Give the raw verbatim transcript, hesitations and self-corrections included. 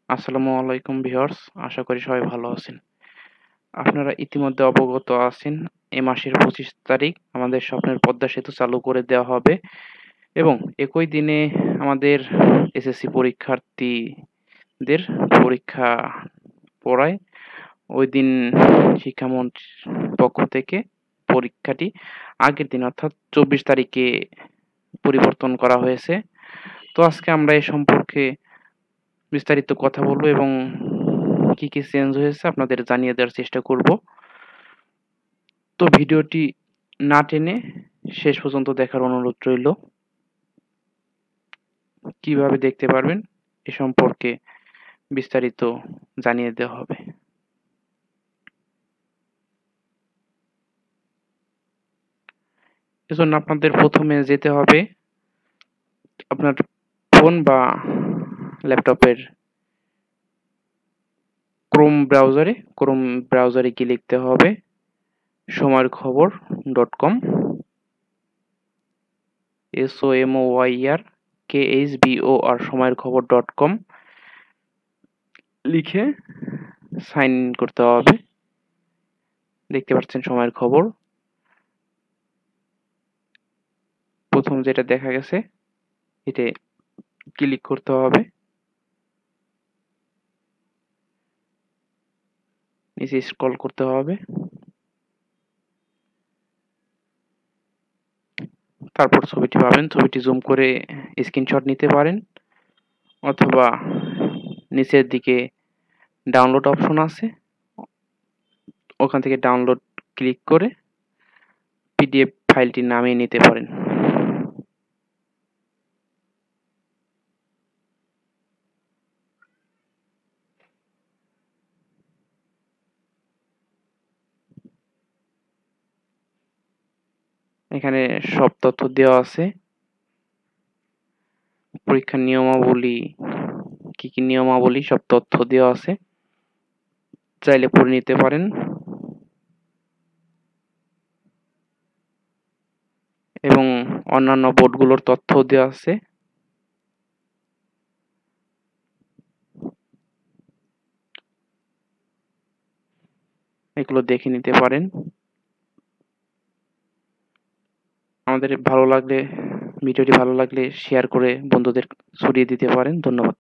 আসসালামু আলাইকুম ভিউয়ার্স, আশা করি সবাই ভালো আছেন। আপনারা ইতিমধ্যে অবগত আছেন এ মাসের পঁচিশ তারিখ আমাদের স্বপ্নের পদ্মা সেতু চালু করে দেওয়া হবে এবং একই দিনে আমাদের এসএসসি পরীক্ষার্থীদের পরীক্ষা পড়ায় ওই দিন শিক্ষামন্ত্রীর পক্ষ থেকে পরীক্ষাটি আগের দিন অর্থাৎ চব্বিশ তারিখে পরিবর্তন করা হয়েছে। তো আজকে আমরা এ সম্পর্কে বিস্তারিত কথা বলবো এবং কি কি চেঞ্জ হয়েছে আপনাদের জানিয়ে দেওয়ার চেষ্টা করব। তো ভিডিওটি না টেনে শেষ পর্যন্ত দেখার অনুরোধ রইল। কিভাবে দেখতে পারবেন এ সম্পর্কে বিস্তারিত জানিয়ে দেওয়া হবে। এজন্য আপনাদের প্রথমে যেতে হবে আপনার ফোন বা ল্যাপটপের ক্রোম ব্রাউজারে ক্রোম ব্রাউজারে গিয়ে লিখতে হবে সময়ের খবর dot com S O M O Y R K H B O R সময়ের খবর ডট কম লিখে সাইন ইন করতে হবে। দেখতে পাচ্ছেন সময়ের খবর, প্রথম যেটা দেখা গেছে এতে ক্লিক করতে হবে। নিচে স্ক্রল করতে হবে, তারপর ছবিটি পাবেন। ছবিটি জুম করে স্ক্রিনশট নিতে পারেন অথবা নিচের দিকে ডাউনলোড অপশন আছে, ওখান থেকে ডাউনলোড ক্লিক করে পিডিএফ ফাইলটি নামিয়ে নিতে পারেন। এখানে সব তথ্য দেওয়া আছে, পরীক্ষার নিয়মাবলী, কি কি নিয়মাবলী সব তথ্য দেওয়া আছে, চাইলে পড়ে নিতে পারেন। এবং অন্যান্য বোর্ডগুলোর তথ্য দেওয়া আছে। এগুলো দেখে নিতে পারেন। আমাদের ভালো লাগলে ভিডিওটি ভালো লাগলে শেয়ার করে বন্ধুদের ছড়িয়ে দিতে পারেন। ধন্যবাদ।